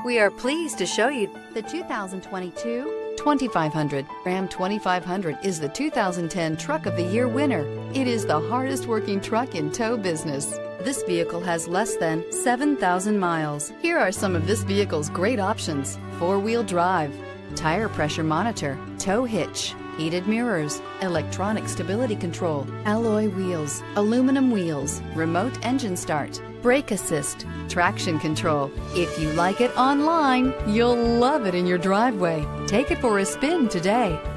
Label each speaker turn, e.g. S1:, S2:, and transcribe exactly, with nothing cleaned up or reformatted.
S1: We are pleased to show you the two thousand twenty-two twenty-five hundred. Ram twenty-five hundred is the two thousand ten Truck of the Year winner. It is the hardest working truck in tow business. This vehicle has less than seven thousand miles. Here are some of this vehicle's great options: four-wheel drive, tire pressure monitor, tow hitch, heated mirrors, electronic stability control, alloy wheels, aluminum wheels, remote engine start, brake assist, traction control. If you like it online, you'll love it in your driveway. Take it for a spin today.